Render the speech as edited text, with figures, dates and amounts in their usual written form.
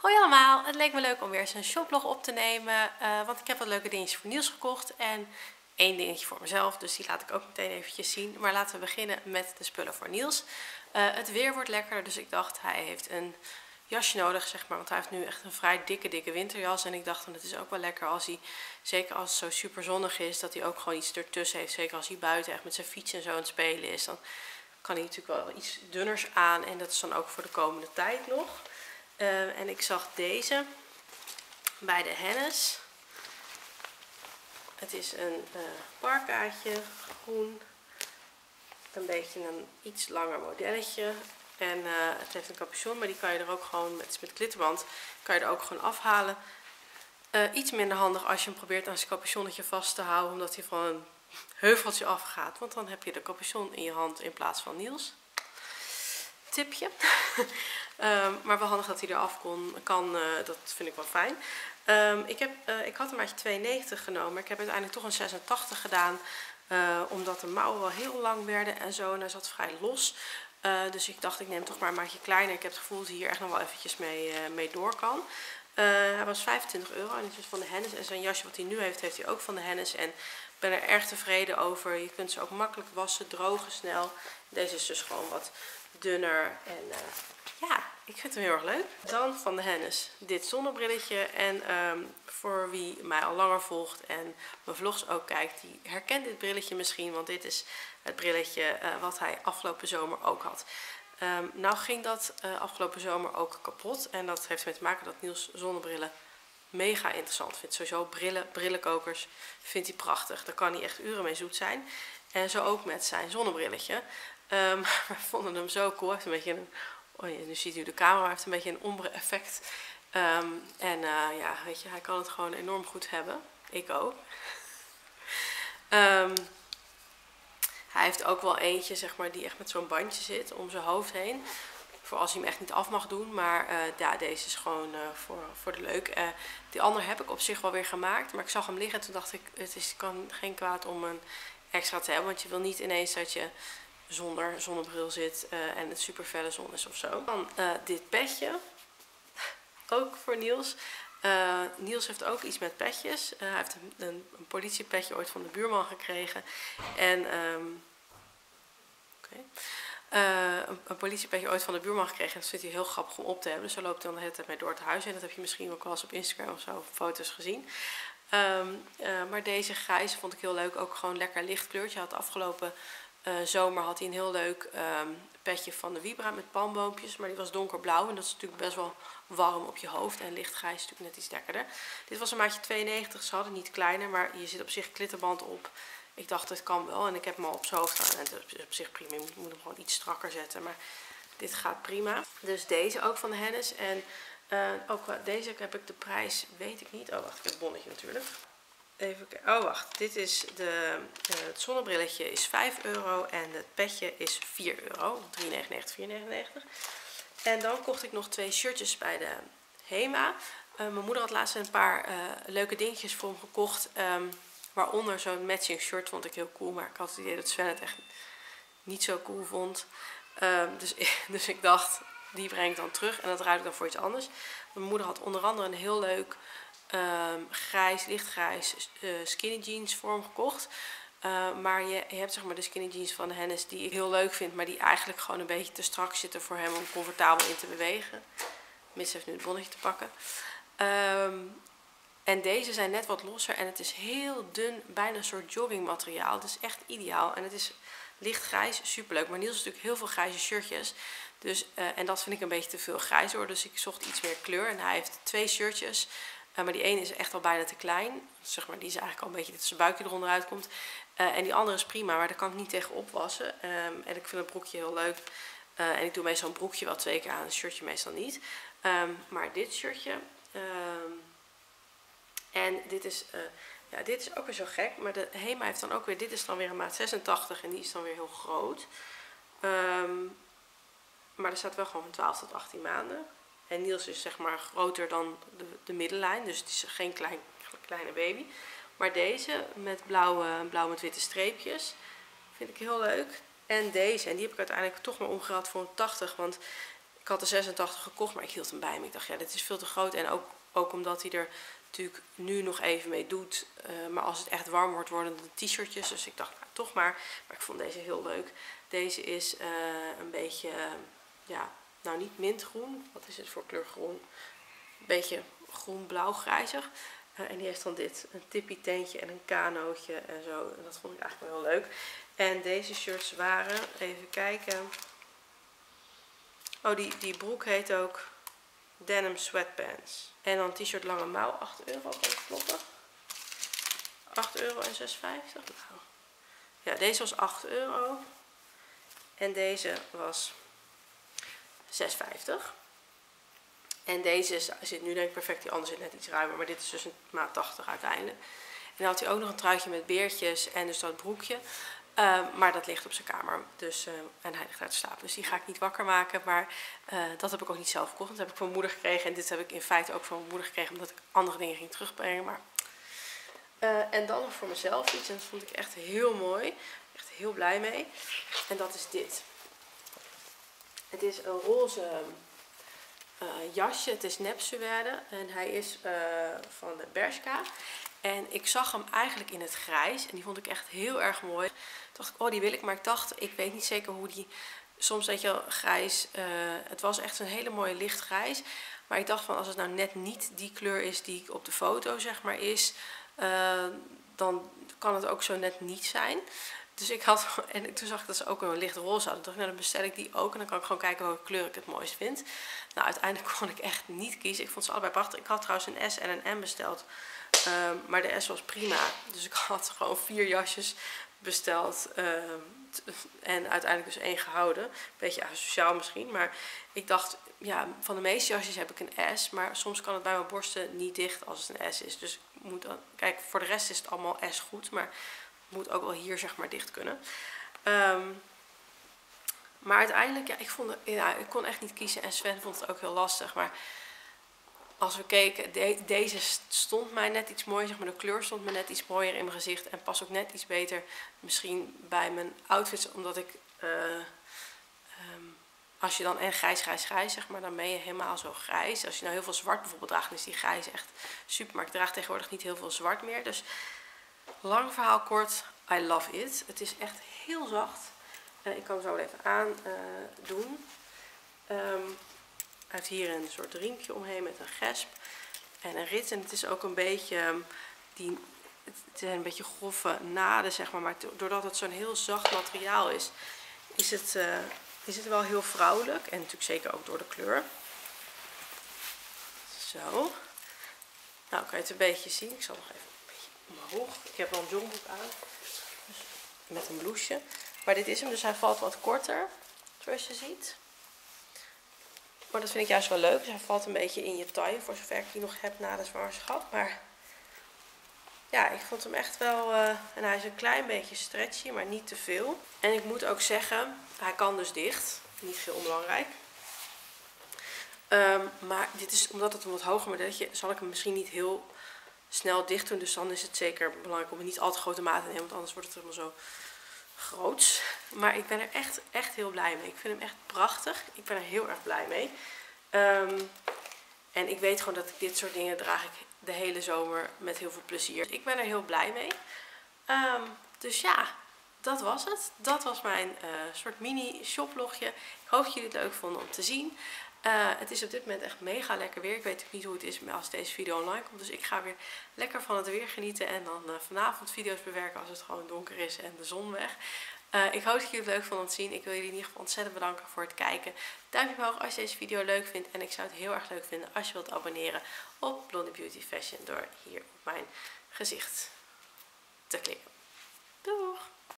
Hoi allemaal, het leek me leuk om weer eens een shoplog op te nemen, want ik heb wat leuke dingetjes voor Niels gekocht en één dingetje voor mezelf, dus die laat ik ook meteen eventjes zien. Maar laten we beginnen met de spullen voor Niels. Het weer wordt lekkerder, dus ik dacht hij heeft een jasje nodig, zeg maar, want hij heeft nu echt een vrij dikke winterjas. En ik dacht, het is ook wel lekker als hij, zeker als het zo super zonnig is, dat hij ook gewoon iets ertussen heeft. Zeker als hij buiten echt met zijn fiets en zo aan het spelen is, dan kan hij natuurlijk wel iets dunners aan en dat is dan ook voor de komende tijd nog. En ik zag deze bij de Hennes. Het is een parkaatje, groen, een beetje een iets langer modelletje. En het heeft een capuchon, maar die kan je er ook gewoon met klittenband kan je er ook gewoon afhalen. Iets minder handig als je hem probeert aan zijn capuchonnetje vast te houden, omdat hij van een heuveltje afgaat. Want dan heb je de capuchon in je hand in plaats van Niels. Tipje. Maar wel handig dat hij eraf kan, dat vind ik wel fijn. Ik had een maatje 92 genomen, maar ik heb uiteindelijk toch een 86 gedaan. Omdat de mouwen wel heel lang werden en zo. En hij zat vrij los. Dus ik dacht, ik neem toch maar een maatje kleiner. Ik heb het gevoel dat hij hier echt nog wel eventjes mee door kan. Hij was €25 en het is van de Hennes. En zijn jasje wat hij nu heeft, heeft hij ook van de Hennes. En ik ben er erg tevreden over. Je kunt ze ook makkelijk wassen, drogen snel. Deze is dus gewoon wat dunner en ja, ik vind hem heel erg leuk. Dan van de Hennes dit zonnebrilletje. En voor wie mij al langer volgt en mijn vlogs ook kijkt, die herkent dit brilletje misschien. Want dit is het brilletje wat hij afgelopen zomer ook had. Nou ging dat afgelopen zomer ook kapot. En dat heeft ermee te maken dat Niels zonnebrillen mega interessant vindt. Sowieso brillenkokers vindt hij prachtig. Daar kan hij echt uren mee zoet zijn. En zo ook met zijn zonnebrilletje. We vonden hem zo cool. Hij heeft een beetje een, oh ja, nu ziet u de camera, hij heeft een beetje een ombre effect. Ja, weet je, hij kan het gewoon enorm goed hebben. Ik ook. Hij heeft ook wel eentje, zeg maar, die echt met zo'n bandje zit om zijn hoofd heen. Voor als hij hem echt niet af mag doen. Maar ja, deze is gewoon voor de leuk. Die andere heb ik op zich wel weer gemaakt. Maar ik zag hem liggen en toen dacht ik, kan geen kwaad om een extra te hebben. Want je wil niet ineens dat je zonder zonnebril zit en het super felle zon is of zo. Dan dit petje. Ook voor Niels. Niels heeft ook iets met petjes. Hij heeft een politiepetje ooit van de buurman gekregen. En een politiepetje ooit van de buurman gekregen. En dat vindt hij heel grappig om op te hebben. Dus zo loopt hij dan de hele tijd mee door het huis. En dat heb je misschien ook wel eens op Instagram of zo foto's gezien. Maar deze grijze vond ik heel leuk. Ook gewoon lekker licht kleurtje. Hij had afgelopen zomer had hij een heel leuk petje van de Vibra met palmboompjes. Maar die was donkerblauw. En dat is natuurlijk best wel warm op je hoofd. En lichtgrijs is natuurlijk net iets lekkerder. Dit was een maatje 92. Ze hadden niet kleiner. Maar je zit op zich klittenband op. Ik dacht, het kan wel. En ik heb hem al op zijn hoofd gedaan. En het is op zich prima. Je moet hem gewoon iets strakker zetten. Maar dit gaat prima. Dus deze ook van de Hennes. En ook deze heb ik de prijs, weet ik niet. Oh, wacht. Ik heb het bonnetje natuurlijk. Even kijken. Oh, wacht. Dit is het zonnebrilletje is €5 en het petje is €4. 3,99, 4,99. En dan kocht ik nog 2 shirtjes bij de Hema. Mijn moeder had laatst een paar leuke dingetjes voor hem gekocht. Waaronder zo'n matching shirt vond ik heel cool. Maar ik had het idee dat Sven het echt niet zo cool vond. Dus ik dacht, die breng ik dan terug. En dat ruil ik dan voor iets anders. Mijn moeder had onder andere een heel leuk lichtgrijs skinny jeans voor hem gekocht. Maar je hebt zeg maar de skinny jeans van de Hennes die ik heel leuk vind. Maar die eigenlijk gewoon een beetje te strak zitten voor hem om comfortabel in te bewegen. Mits heeft nu het bonnetje te pakken. En deze zijn net wat losser en het is heel dun, bijna een soort joggingmateriaal. Het is echt ideaal en het is lichtgrijs, superleuk. Maar Niels heeft natuurlijk heel veel grijze shirtjes. Dus, en dat vind ik een beetje te veel grijs hoor. Dus ik zocht iets meer kleur en hij heeft 2 shirtjes. Maar die ene is echt al bijna te klein. Zeg maar, die is eigenlijk al een beetje dat zijn buikje eronder uitkomt. En die andere is prima, maar daar kan ik niet tegen opwassen. En ik vind het broekje heel leuk. En ik doe meestal een broekje wel 2 keer aan, een shirtje meestal niet. Maar dit shirtje... En dit is, ja, dit is ook weer zo gek. Maar de Hema heeft dan ook weer, dit is dan weer een maat 86 en die is dan weer heel groot. Maar er staat wel gewoon van 12 tot 18 maanden. En Niels is zeg maar groter dan de middenlijn. Dus het is geen kleine baby. Maar deze met blauw met witte streepjes vind ik heel leuk. En deze, en die heb ik uiteindelijk toch maar omgeruild voor een 80. Want Ik had de 86 gekocht, maar ik hield hem bij me. Ik dacht, ja, dit is veel te groot. En ook omdat hij er natuurlijk nu nog even mee doet. Maar als het echt warm wordt, worden het t-shirtjes. Dus ik dacht, nou, toch maar. Maar ik vond deze heel leuk. Deze is een beetje, ja, nou niet mintgroen. Wat is het voor kleur groen? Een beetje groen-blauw-grijzig. En die heeft dan dit, een tippie teentje en een kanootje en zo. En dat vond ik eigenlijk wel heel leuk. En deze shirts waren, even kijken. Oh, die broek heet ook Denim Sweatpants. En dan t-shirt lange mouw, 8 euro, kan dat kloppen? 8 euro en 6,50. Nou. Ja, deze was 8 euro. En deze was 6,50. En deze zit nu denk ik perfect, die andere zit net iets ruimer. Maar dit is dus een maat 80 uiteindelijk. En dan had hij ook nog een truitje met beertjes en dus dat broekje. Maar dat ligt op zijn kamer. Dus, en hij ligt uit te slapen. Dus die ga ik niet wakker maken. Maar dat heb ik ook niet zelf gekocht. Dat heb ik van mijn moeder gekregen. En dit heb ik in feite ook van mijn moeder gekregen. Omdat ik andere dingen ging terugbrengen. Maar, en dan nog voor mezelf iets. En dat vond ik echt heel mooi. Echt heel blij mee. En dat is dit. Het is een roze jasje. Het is nepsuède. En hij is van de Bershka. En ik zag hem eigenlijk in het grijs. En die vond ik echt heel erg mooi. Toen dacht ik, oh die wil ik. Maar ik dacht, ik weet niet zeker hoe die... Soms weet je wel, grijs. Het was echt een hele mooie lichtgrijs. Maar ik dacht van, als het nou net niet die kleur is die op de foto zeg maar is. Dan kan het ook zo net niet zijn. Dus ik had... En toen zag ik dat ze ook een licht roze hadden. Toen dacht ik, nou dan bestel ik die ook. En dan kan ik gewoon kijken welke kleur ik het mooist vind. Nou, uiteindelijk kon ik echt niet kiezen. Ik vond ze allebei prachtig. Ik had trouwens een S en een M besteld. Maar de S was prima. Dus ik had gewoon 4 jasjes besteld. En uiteindelijk dus 1 gehouden. Beetje asociaal misschien. Maar ik dacht, ja, van de meeste jasjes heb ik een S. Maar soms kan het bij mijn borsten niet dicht als het een S is. Dus ik moet dan... Kijk, voor de rest is het allemaal S goed. Maar het moet ook wel hier zeg maar dicht kunnen. Maar uiteindelijk, ja, ik kon echt niet kiezen. En Sven vond het ook heel lastig. Maar... Als we keken, deze stond mij net iets mooier, zeg maar de kleur stond me net iets mooier in mijn gezicht. En past ook net iets beter misschien bij mijn outfits. Omdat ik, als je dan en grijs zeg maar, dan ben je helemaal zo grijs. Als je nou heel veel zwart bijvoorbeeld draagt, dan is die grijs echt super. Maar ik draag tegenwoordig niet heel veel zwart meer. Dus lang verhaal kort, I love it. Het is echt heel zacht. Ik kan hem zo even aandoen. Hij heeft hier een soort riempje omheen met een gesp en een rits. En het is ook een beetje, het zijn een beetje grove naden zeg maar. Maar doordat het zo'n heel zacht materiaal is, is het wel heel vrouwelijk. En natuurlijk zeker ook door de kleur. Zo. Nou kan je het een beetje zien. Ik zal nog even een beetje omhoog. Ik heb wel een jongbroek aan. Dus met een blouseje. Maar dit is hem. Dus hij valt wat korter. Zoals je ziet. Maar dat vind ik juist wel leuk. Dus hij valt een beetje in je taille. Voor zover ik die nog heb na de zwangerschap. Maar ja, ik vond hem echt wel... en hij is een klein beetje stretchy, maar niet te veel. En ik moet ook zeggen, hij kan dus dicht. Niet veel onbelangrijk. Maar dit is, omdat het een wat hoger modelletje zal ik hem misschien niet heel snel dicht doen. Dus dan is het zeker belangrijk om het niet al te grote maat te nemen. Want anders wordt het helemaal zo groots. Maar ik ben er echt heel blij mee. Ik vind hem echt prachtig. Ik ben er heel erg blij mee. En ik weet gewoon dat ik dit soort dingen draag ik de hele zomer met heel veel plezier. Ik ben er heel blij mee. Dus ja, dat was het. Dat was mijn soort mini shoplogje. Ik hoop dat jullie het leuk vonden om te zien. Het is op dit moment echt mega lekker weer. Ik weet ook niet hoe het is als deze video online komt. Dus ik ga weer lekker van het weer genieten. En dan vanavond video's bewerken als het gewoon donker is en de zon weg. Ik hoop dat jullie het leuk vonden om te zien. Ik wil jullie in ieder geval ontzettend bedanken voor het kijken. Duimpje omhoog als je deze video leuk vindt. En ik zou het heel erg leuk vinden als je wilt abonneren op Blondie Beauty Fashion. Door hier op mijn gezicht te klikken. Doeg!